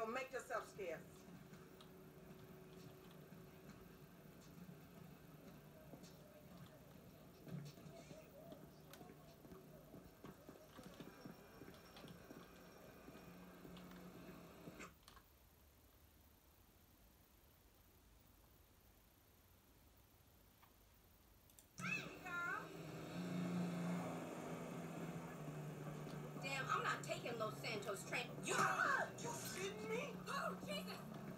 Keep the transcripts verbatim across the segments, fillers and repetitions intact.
so make yourself scarce. I'm not taking Los Santos train. You, you kidding me? Oh, Jesus!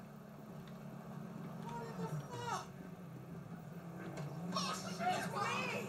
What in the fuck? Oh, shit! It's me!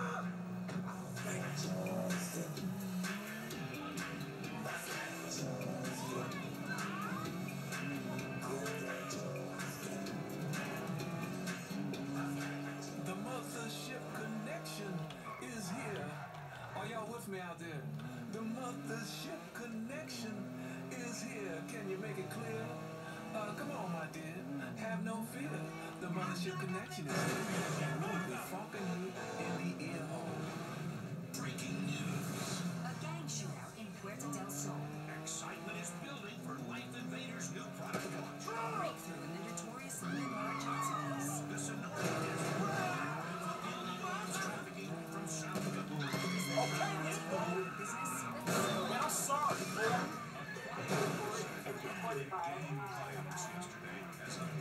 The mothership connection is here. Are y'all with me out there? The mothership connection is here. Can you make it clear? Uh, come on, my dear. Have no fear. The mothership connection is here. And we'll be fucking you in the ear hole. Breaking news. A gang shootout in Puerto del Sol. Excitement is building for Life Invaders' new product launch. Breakthrough in the notorious Leonard Johnson case. The Sonora is illegal arms trafficking from south of the border. Okay, Business. I'm sorry, boy. Gang violence yesterday as a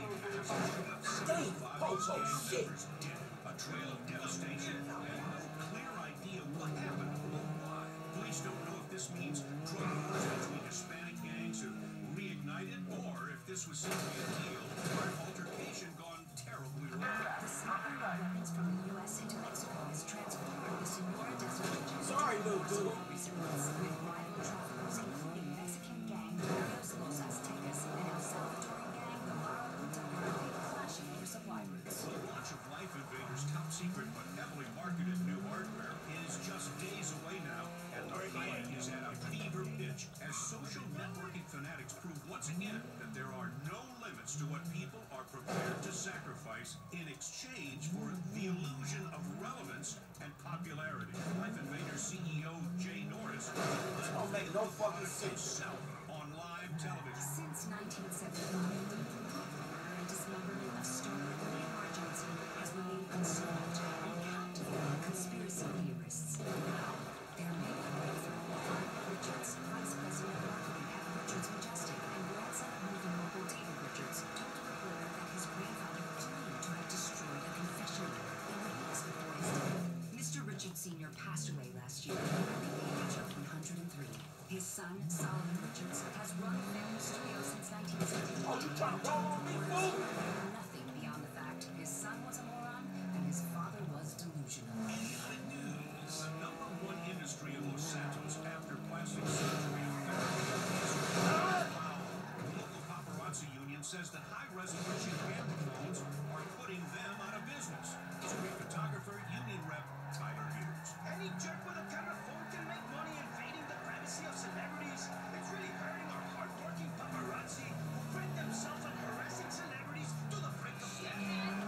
Damn, Pocho, shit. a trail of devastation and no clear idea what happened or why. Police don't know if this means drug wars between Hispanic gangs have reignited or if this was simply a deal or an altercation gone terribly wrong. The smuggling of weapons from the U S into Mexico has transformed the Sonora Desert region. Sorry, little dude. Recent months with rival traffickers including Mexican gang Los Los Aztecas and El Salvadoran gang the Marabunta clashing for supply routes. The launch of Life Invaders' top secret but heavily marketed new hardware is just days away now, and the hype is at a fever pitch as social networking fanatics prove once again that there are no limits to what people are prepared to sacrifice in exchange for the illusion of relevance and popularity. Life Invaders C E O Jay Norris Don't make no fucking sense. himself on live television. Since nineteen seventy-five, the popularity and dismemberment of star Leonard Johnson has remained unsolved and captivating conspiracy theorists. Now, they're making way through Frank Richards, Vice President of Marketing at Richards Majestic, and grandson of movie mogul David Richards, told a reporter that his grandfather claimed to have destroyed a confession in the years before his death. Mister Richards Senior passed away last year at the age of one hundred three. His son, Solomon Richards, has run the family studio since nineteen seventy-eight. Oh, you trying to roll on me, fool? Nothing beyond the fact his son was a moron and his father was delusional. Idiotic news. The number one industry in Los Santos after plastic surgery and therapy is wow. The local paparazzi union says that high-resolution camera phones are putting them out of business. Street photographer union rep Tyler Hughes. Any jerk with a camera phone can make money invading the privacy of celebrities. It's really hurting our hard-working paparazzi who print themselves on harassing celebrities to the brink of death.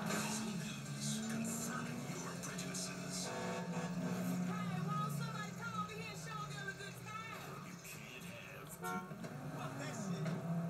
News confirming your prejudices. Hey, won't somebody come over here and show them a good time? You can't have two. Well, that's it.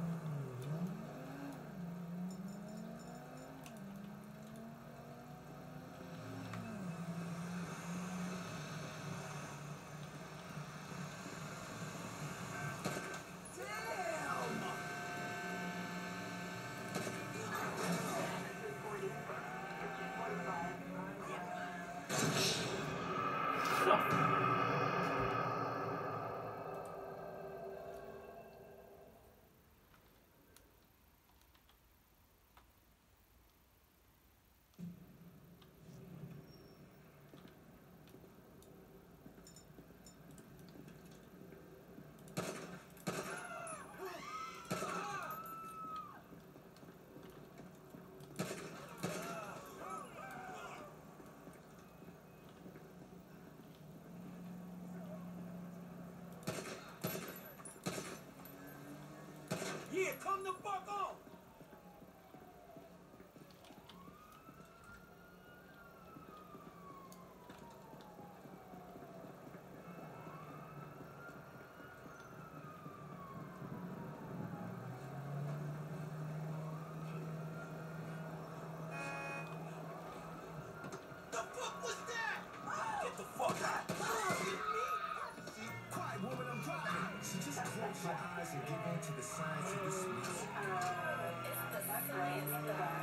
Yeah, come the fuck on. eyes and give in to the science of the sweets. It's the science of